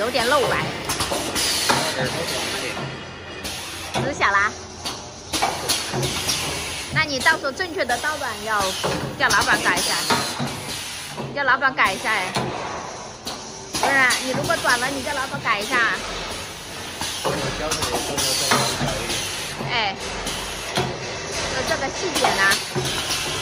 有点露白。直小啦？那你到时候正确的刀短要叫老板改一下，叫老板改一下哎。不是、啊，你如果短了，你叫老板改一下。哎，就这个细节呢。